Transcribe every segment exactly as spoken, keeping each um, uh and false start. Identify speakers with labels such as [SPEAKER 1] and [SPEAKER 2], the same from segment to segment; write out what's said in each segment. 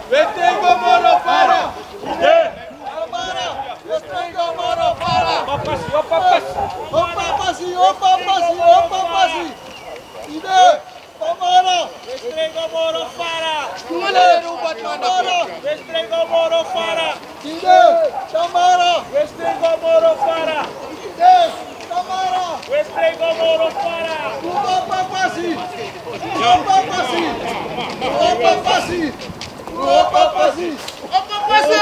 [SPEAKER 1] Western Gomoro para. Western Gomoro para.
[SPEAKER 2] Papas, papas.
[SPEAKER 1] Opa pasi, opa pasi, opa pasi. Ide, Gomoro.
[SPEAKER 2] Western Gomoro para.
[SPEAKER 1] Ide, Gomoro.
[SPEAKER 2] Western Gomoro para.
[SPEAKER 1] Ide, Gomoro.
[SPEAKER 2] Western Gomoro para.
[SPEAKER 1] Ide, Gomoro.
[SPEAKER 2] Western Gomoro para.
[SPEAKER 1] Opa pasi. Opa pasi. Opa pasi. Opa pasi. Opa pasi.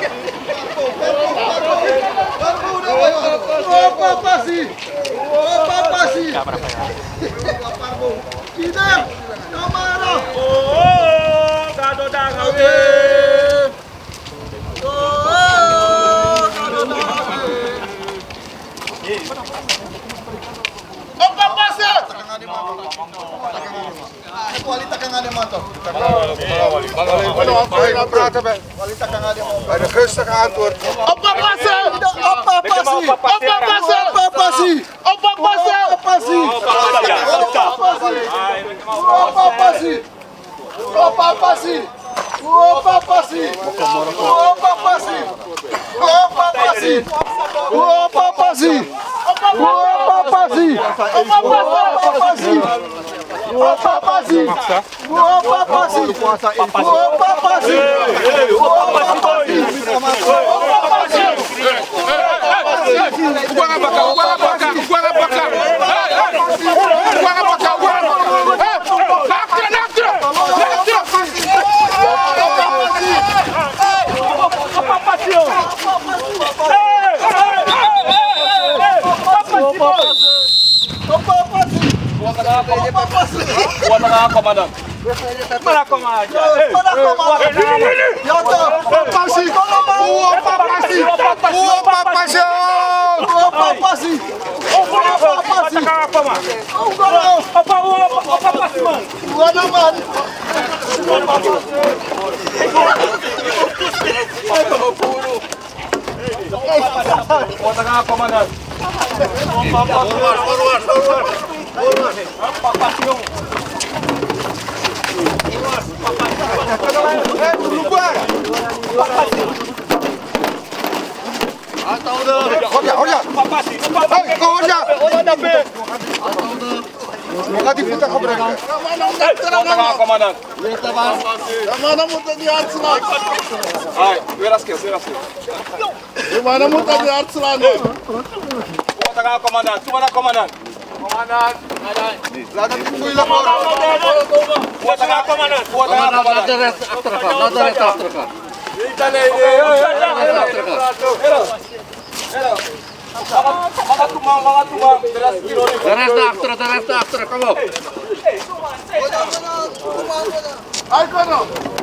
[SPEAKER 1] Opa pasi. Opa pasi. Ide, Gomoro.
[SPEAKER 2] Oh, gado daga we.
[SPEAKER 1] Opa pasi. Kualita ka nga naman to. Kualita ka nga naman.
[SPEAKER 3] Een rustig antwoord.
[SPEAKER 1] Opa pasi. Opa pasi. Opa pasi. Opa pasi. Opa pasi. Opa pasi. Opa pasi. Opa pasi. Opa pasi. Opa pasi. Opa pasi. Opa pasi. Opa pasi. Opa pasi. Opa pasi. Opa pasi. Opa pasi.
[SPEAKER 2] Buat tengah komandan. Mana komandan?
[SPEAKER 1] Mana komandan? Yoto. Pasi. Opa pasi. Opa pasi. Opa pasi. Opa pasi.
[SPEAKER 2] Apa mah?
[SPEAKER 1] Apa
[SPEAKER 2] Apa pasi man?
[SPEAKER 1] Gua naman.
[SPEAKER 2] Buat tengah komandan.
[SPEAKER 3] Forward, forward, forward.
[SPEAKER 2] Apa pasi yung?
[SPEAKER 3] Eh, berubah. Hoja, hoja.
[SPEAKER 2] Apa pasi?
[SPEAKER 3] Hey, kau hoja.
[SPEAKER 2] Hoja dape.
[SPEAKER 3] Maka diputar ke mereka.
[SPEAKER 2] Buat tengah komandan.
[SPEAKER 1] Mana mo tadi artslan?
[SPEAKER 2] Ay, weraske, weraske.
[SPEAKER 1] Mana mo tadi artslan?
[SPEAKER 2] Buat tengah komandan. Cuma komandan. Komandan.
[SPEAKER 3] Laten tunggu ilang orang.
[SPEAKER 2] Buat tengah komandan. Buat tengah komandan.
[SPEAKER 4] achtergaan, laat er net achtergaan.
[SPEAKER 2] Mga tumang, mga tumang.
[SPEAKER 4] De rest naar achteren, de rest naar achteren, kom op.
[SPEAKER 1] Ay kono.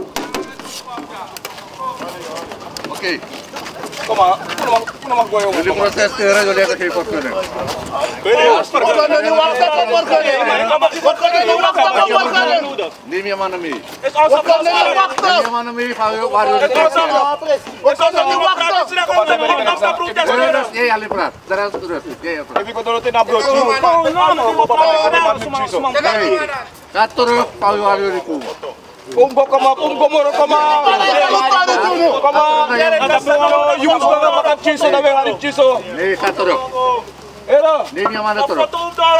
[SPEAKER 4] Oké,
[SPEAKER 2] Kom maar, kom maar gooi
[SPEAKER 4] jullie protesteren, jullie hebben geen vergunning.
[SPEAKER 1] Wag ka na ni wakta pa morgane. Wag ka na ni wakta pa morgane.
[SPEAKER 4] Neem je mannen mee.
[SPEAKER 1] Wag ka na ni wakta.
[SPEAKER 4] Neem je mannen mee, gaan we waar jullie protesteren.
[SPEAKER 1] Wag ka na ni wakta.
[SPEAKER 4] Jullie rust, jij alleen praat. De rest rust, jij alleen praat.
[SPEAKER 2] Hindi ko dulutin na brood.
[SPEAKER 4] Ga terug, gaan we waar jullie komen.
[SPEAKER 2] Umbo ka ma, umbo mo ka ma. Ka ma. Yung gusto na makapchiso na may hanip chiso.
[SPEAKER 4] Nee, ga terug.
[SPEAKER 2] Era.
[SPEAKER 4] Neem je mannen terug.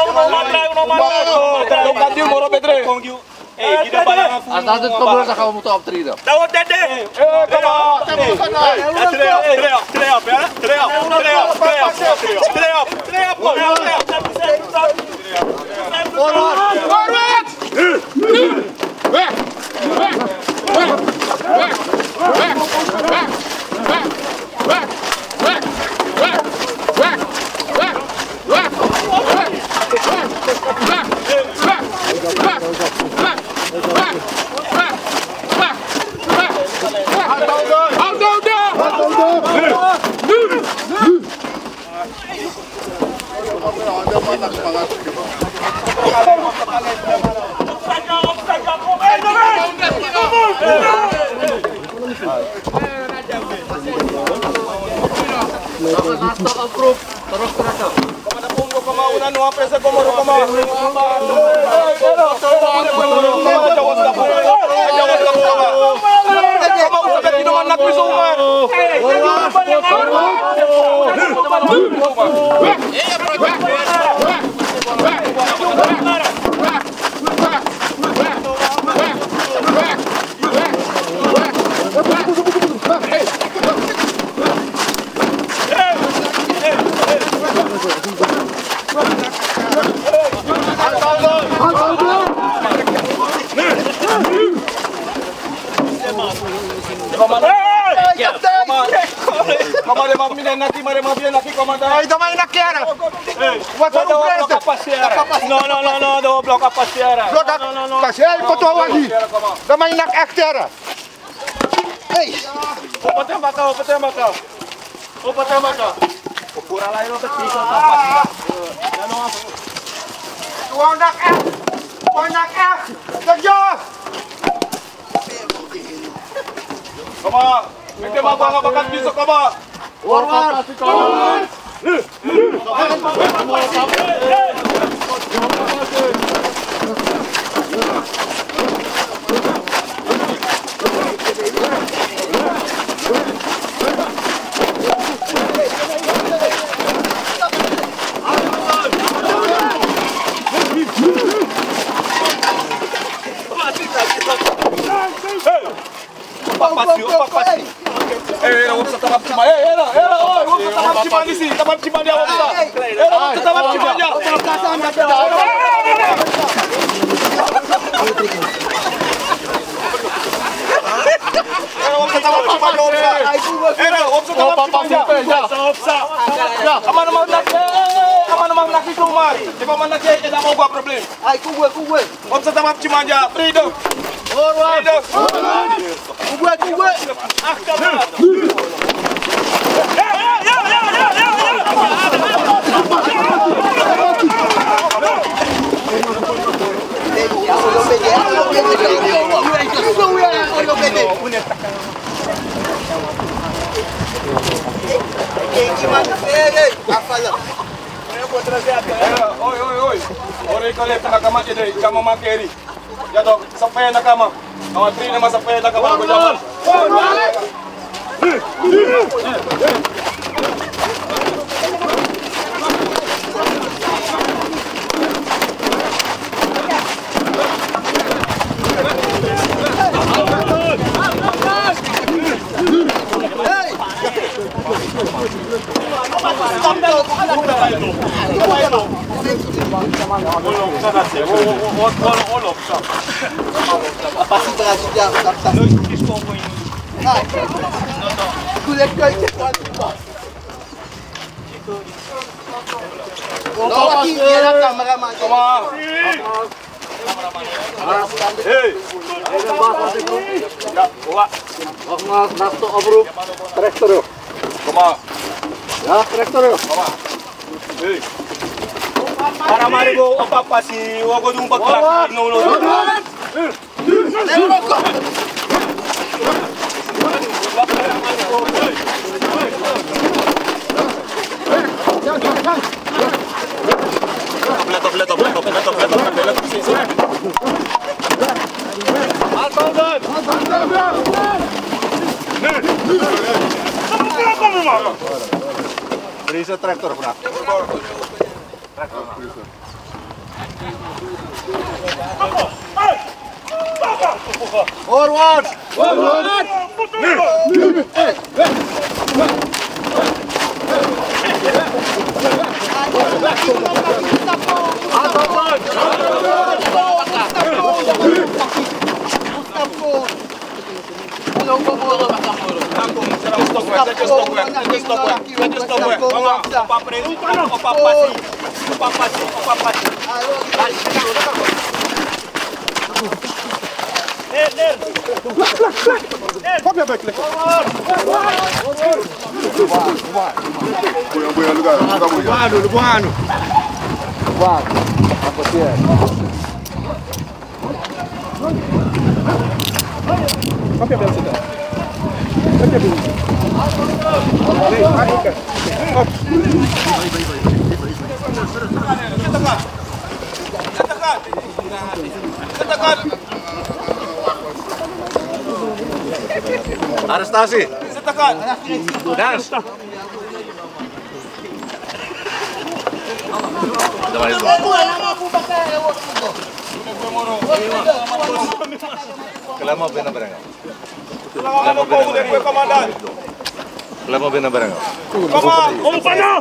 [SPEAKER 2] Lokati mo ro Pedre.
[SPEAKER 4] Als dat het gebeurt, dan gaan we moeten optreden.
[SPEAKER 2] Daw dede. Eh, ka ma. Treo, treo, treo, treo, treo, treo, treo, treo.
[SPEAKER 1] Forward. Forward.
[SPEAKER 3] Weg! Weg! Weg! Weg! Weg! Weg! Weg! Weg! Weg! Weg! Weg! Weg! Weg!
[SPEAKER 4] Terus terus.
[SPEAKER 2] Kemauan no apresa como no como. Eh, anak Sumar. Komanda maminen naki mare mabien naki komanda.
[SPEAKER 3] Ay, damay nakiara.
[SPEAKER 2] What's up, blok No, no, no, no, do blok apa siara.
[SPEAKER 3] Blok kasi ay potowa di. Damay nak aktera. Hey.
[SPEAKER 2] Opa tembak kau, opa tembak kau. Opa tembak kau. Pura lain lo kecil apa sih?
[SPEAKER 3] Tuang nak ak. Tuang nak ak. Kerja.
[SPEAKER 2] Koma, kita mau bangga bakat besok koma.
[SPEAKER 3] Warwan. Warwan.
[SPEAKER 2] Pasti, pasti. Eh, huwag sa tabab si Maya. Eh, eh, eh, huwag sa tabab si Maya si. Tabab si Maya, huwag sa. Eh, huwag sa tabab si Maya. Eh, huwag sa tabab si Maya, huwag sa. Eh, huwag sa tabab si Maya. Huwag sa. Ama naman laki, ama naman laki Sumar. Di ba man laki, tidak mau gua problem.
[SPEAKER 1] Ay, kuwe, kuwe.
[SPEAKER 2] Huwag sa tabab si Maya. Freedom. Freedom.
[SPEAKER 1] Kuwe, kuwe.
[SPEAKER 2] Ah, kamu. Oi, oi, oi. Ora ikole na kama ide kama makeri. Ya dok, sampai na kama. Kawan tri nama sampai na kama ko jaman.
[SPEAKER 1] Pasti berhasil dia. Kulit kau itu kuat. Lagi dia nak kameraman.
[SPEAKER 2] Come Hey. Ya, bawa.
[SPEAKER 3] Mas nasto obruk traktor.
[SPEAKER 2] Come
[SPEAKER 3] Ya, traktor.
[SPEAKER 2] Come Hey. Para marigo apa si wogo dung bakla no no. Completo, completo, completo, completo, completo, sí, sí. Al bandar.
[SPEAKER 3] Berisa traktor, Pak. Forward! Forward! Buano, buano. Buano. Apa dia? Apa yang sudah? Apa yang sudah? Katakan. Katakan.
[SPEAKER 4] Arestasi.
[SPEAKER 2] Tekan.
[SPEAKER 4] Dans. Kelama benar barang.
[SPEAKER 2] Kelama benar barang. Komandan.
[SPEAKER 4] Kelama benar barang.
[SPEAKER 2] Komandan. Om pana.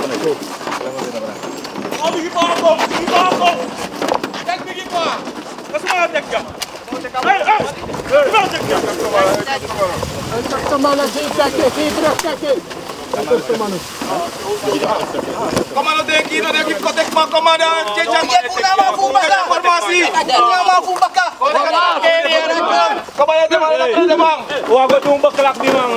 [SPEAKER 2] Om bigi pa ako. Bigi pa ako. Tek bigi pa. Kasama tek ka. Hey, hey. Hey, tek ka.
[SPEAKER 1] Kamala di kaki, di kaki.
[SPEAKER 2] Komando deki, no deki kotek ma komandan. Cecak.
[SPEAKER 1] Kuna mampu baka.
[SPEAKER 2] Informasi.
[SPEAKER 1] Kuna mampu baka.
[SPEAKER 2] Kabayan teman, teman teman.
[SPEAKER 5] Wah, gua tuh bekelak di mang.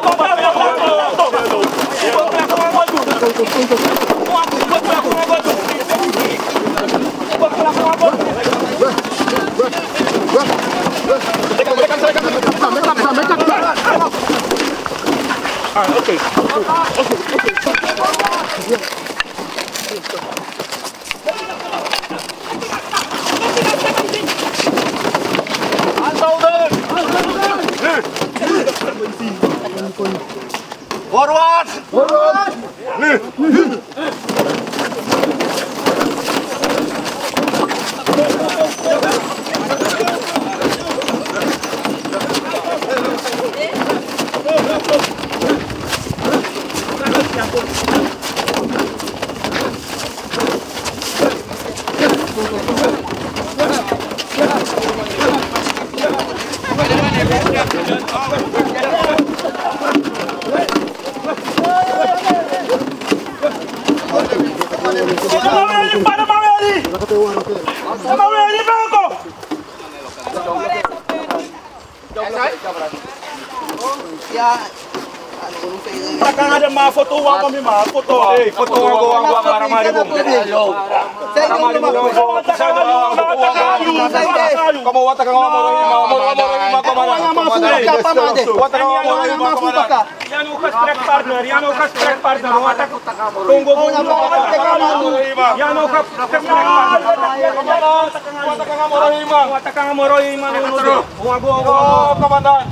[SPEAKER 5] Ah, oke.
[SPEAKER 4] Forward.
[SPEAKER 1] Forward.
[SPEAKER 5] Takkan ada mah foto wa kami mah foto. Eh, foto wa gua gua para mari bung.
[SPEAKER 2] Kamu watak kamu mau mau mau komandan.
[SPEAKER 5] Yang ukas track partner, yang ukas track partner watak tunggu tunggu. Yang ukas track partner.
[SPEAKER 2] Watak kamu mau lima.
[SPEAKER 5] Watak kamu mau lima nuno. Gua gua gua
[SPEAKER 2] komandan.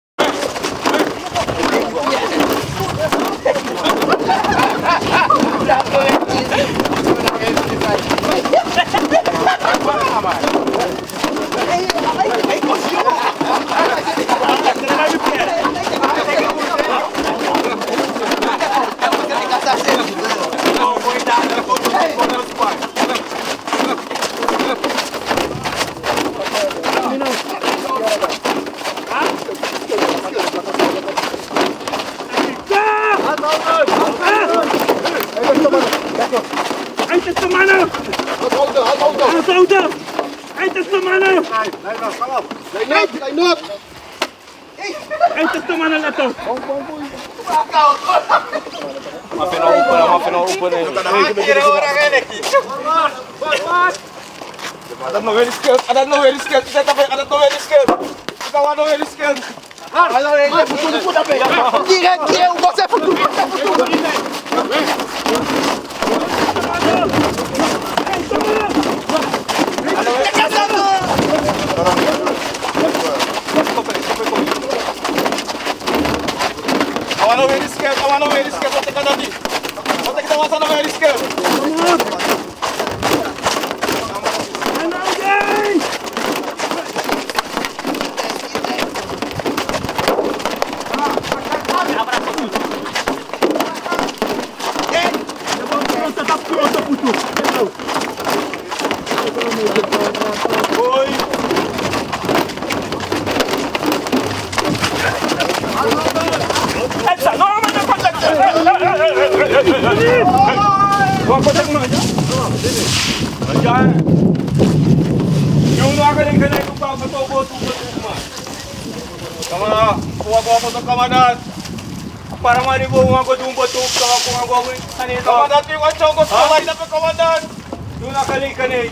[SPEAKER 5] Hij is de mannen! Aan de auto! Hij is de mannen! Hij is de mannen, let op!
[SPEAKER 2] Maafin open, maafin open. Ada no very scared, ada no very scared. Kita tapi ada no very scared. Kita ada no very scared.
[SPEAKER 1] Tira, tira, você futu.
[SPEAKER 2] Awan no very scared, awan no very scared. Kita kada di. Kita kita wasa no very scared.
[SPEAKER 5] Gua kotak mah aja. Jangan. Yung akan yang kena itu kau betul betul betul.
[SPEAKER 2] Kamana, kuha ko ako komandan.
[SPEAKER 5] Para mari bo ako dung betul kau aku aku aku ani to.
[SPEAKER 2] Komandan yung anchong ko sa na pa komandan.
[SPEAKER 5] Yung nakali kani.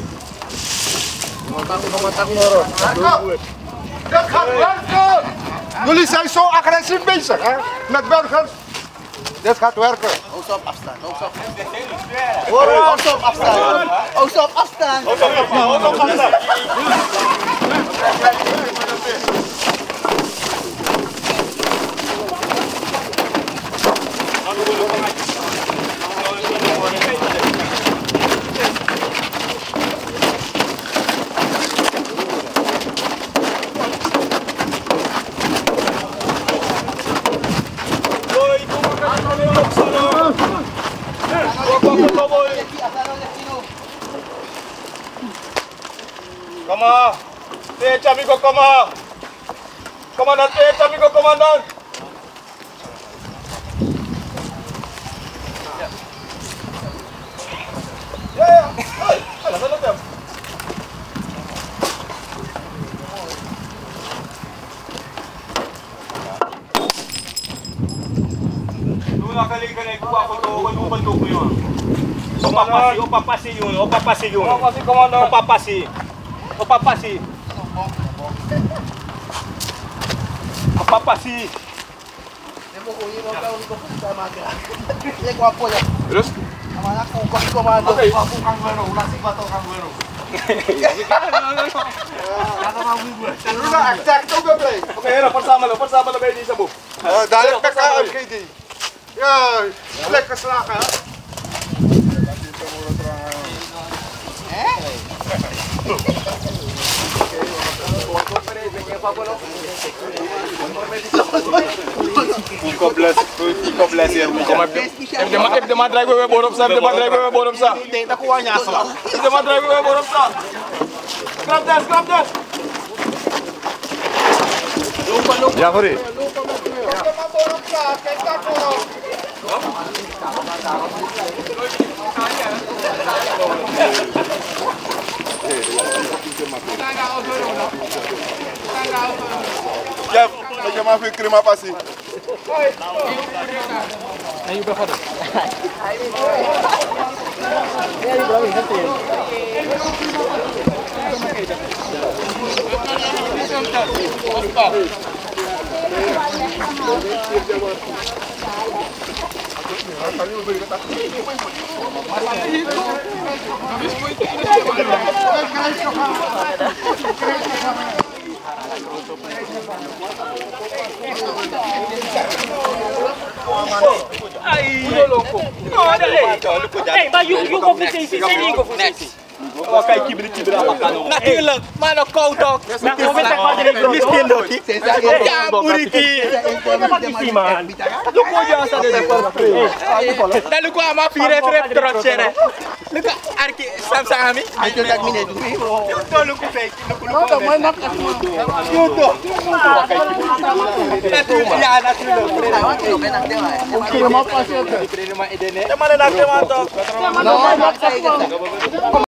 [SPEAKER 3] Dat gaat werken! Jullie zijn zo agressief bezig, hè? Met burgers. Dit gaat werken.
[SPEAKER 1] Oogst op afstand, oogst op afstand. Oogst op afstand. Oogst op afstand.
[SPEAKER 2] Oogst op afstand. amigo, coma. Comandante, amigo, comandante. Ya, ya. Ay, alas, ano tayo? Doon nakalikan ay kuha ko to, bandok ko yun. Opapasi, opapasi yun, opapasi yun. Opapasi, commander. Opapasi. Opapasi. Opapasi. Terus? Okay. Okay, era, parsama lo, parsama lo kayo di sa bu.
[SPEAKER 3] Dahil ka ka, K D. Ya, lekker slagen.
[SPEAKER 2] Iko bless, iko bless ya. If the if the man drive we borop sa, if the man drive we borop sa. Hindi nakuha niya sa. If the man drive we borop sa. Grab this, grab this.
[SPEAKER 3] Ja, sorry. Jeff, je mag veel crema passie.
[SPEAKER 2] Ayo berapa dah?
[SPEAKER 5] Hey, maar you you go for safety, say you go for safety.
[SPEAKER 2] Oh, kijk, kibri kibri apa kanu?
[SPEAKER 5] Natuurlijk, maar nog koud ook. Maar kom met dat padre bro.
[SPEAKER 2] Miskin dok.
[SPEAKER 5] Ja, buriki. Man.
[SPEAKER 2] Lu ko ja sa de por spray.
[SPEAKER 5] Dalu ko ama fire fire trotchere. Luka arki sam sami. Ayo tak mine du. Yo lu ko fake. Lu ko mo nak asmo. Yo to. Na tu ya na tu lo. Kira mo pa siya. Kira mo edene. Mana nak te man to.